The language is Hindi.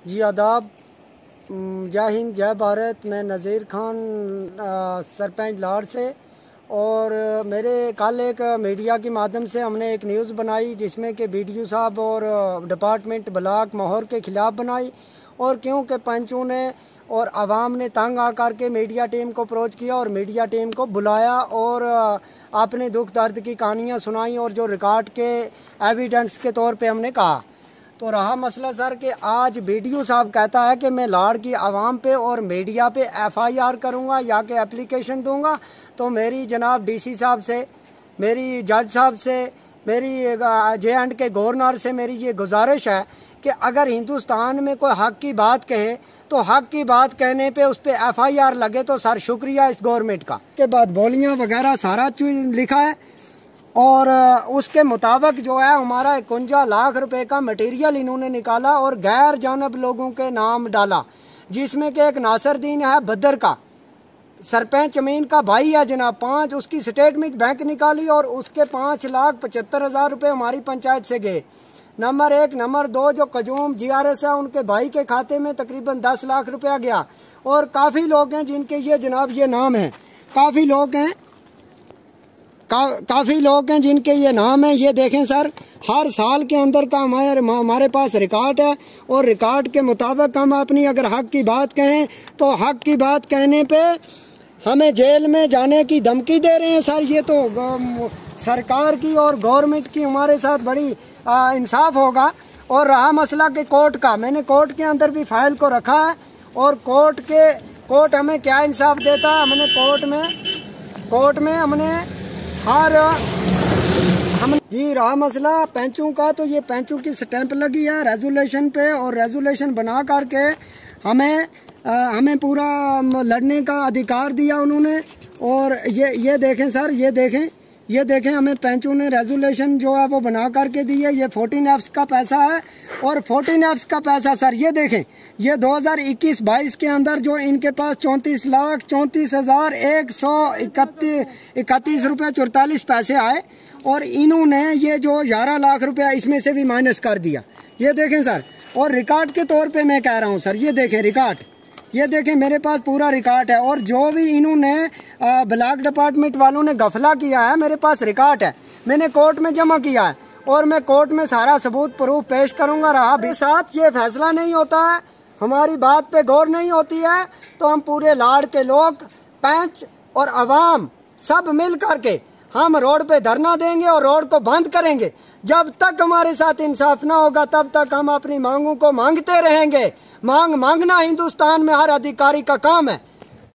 जी आदाब, जय हिंद जय भारत। मैं नज़ीर खान सरपंच लाड़ से। और मेरे कल एक मीडिया के माध्यम से हमने एक न्यूज़ बनाई जिसमें कि BDO साहब और डिपार्टमेंट ब्लॉक माहौर के ख़िलाफ़ बनाई। और क्योंकि पंचों ने और आवाम ने तंग आकर के मीडिया टीम को अप्रोच किया और मीडिया टीम को बुलाया और अपने दुख दर्द की कहानियाँ सुनाई और जो रिकॉर्ड के एविडेंस के तौर पे हमने कहा। तो रहा मसला सर कि आज BDO साहब कहता है कि मैं लाड़ की आवाम पे और मीडिया पे FIR करूँगा या कि एप्लीकेशन दूँगा। तो मेरी जनाब DC साहब से, मेरी जज साहब से, मेरी J&K गवर्नर से मेरी ये गुजारिश है कि अगर हिंदुस्तान में कोई हक़ की बात कहे तो हक़ की बात कहने पे उस पर FIR लगे तो सर शुक्रिया इस गवर्नमेंट का। के बाद बोलियाँ वगैरह सारा चीज़ लिखा है और उसके मुताबिक जो है हमारा 51 लाख रुपए का मटेरियल इन्होंने निकाला और गैर जानब लोगों के नाम डाला, जिसमें कि एक नासरदीन है बदर का सरपंच अमीन का भाई है जनाब। 5 उसकी स्टेटमेंट बैंक निकाली और उसके 5,75,000 रुपये हमारी पंचायत से गए। नंबर 1। नंबर 2 जो कजूम GRS है उनके भाई के खाते में तकरीबन 10 लाख रुपया गया। और काफ़ी लोग हैं जिनके ये जनाब ये नाम है, काफ़ी लोग हैं जिनके ये नाम है। ये देखें सर, हर साल के अंदर का हमारे पास रिकॉर्ड है और रिकॉर्ड के मुताबिक हम अपनी अगर हक़ की बात कहें तो हक़ की बात कहने पे हमें जेल में जाने की धमकी दे रहे हैं सर। ये तो सरकार की और गवर्नमेंट की हमारे साथ बड़ी इंसाफ होगा। और रहा मसला कि कोर्ट का, मैंने कोर्ट के अंदर भी फाइल को रखा है और कोर्ट हमें क्या इंसाफ देता है। हमने कोर्ट में हमने जी रहा मसला पेंचों का, तो ये पेंचों की स्टैंप लगी है रेजोल्यूशन पे और रेजोल्यूशन बना करके हमें पूरा लड़ने का अधिकार दिया उन्होंने। और ये देखें सर, ये देखें हमें पेंचों ने रेजोल्यूशन जो है वो बना करके दी है। ये 14Fs का पैसा है और 14Fs का पैसा सर ये देखें, ये 2021-22 के अंदर जो इनके पास 34,34,131 रुपये 44 पैसे आए और इन्होंने ये जो 11 लाख रुपया इसमें से भी माइनस कर दिया। ये देखें सर, और रिकॉर्ड के तौर पे मैं कह रहा हूँ सर, ये देखें रिकॉर्ड, ये देखें मेरे पास पूरा रिकॉर्ड है। और जो भी इन्होंने ब्लॉक डिपार्टमेंट वालों ने गफला किया है मेरे पास रिकॉर्ड है, मैंने कोर्ट में जमा किया है और मैं कोर्ट में सारा सबूत प्रूफ पेश करूंगा। रहा भी साथ ये फैसला नहीं होता है, हमारी बात पे गौर नहीं होती है, तो हम पूरे लाड़ के लोग, पंच और अवाम सब मिल करके हम रोड पे धरना देंगे और रोड को बंद करेंगे। जब तक हमारे साथ इंसाफ ना होगा तब तक हम अपनी मांगों को मांगते रहेंगे। मांगना हिंदुस्तान में हर अधिकारी का काम है।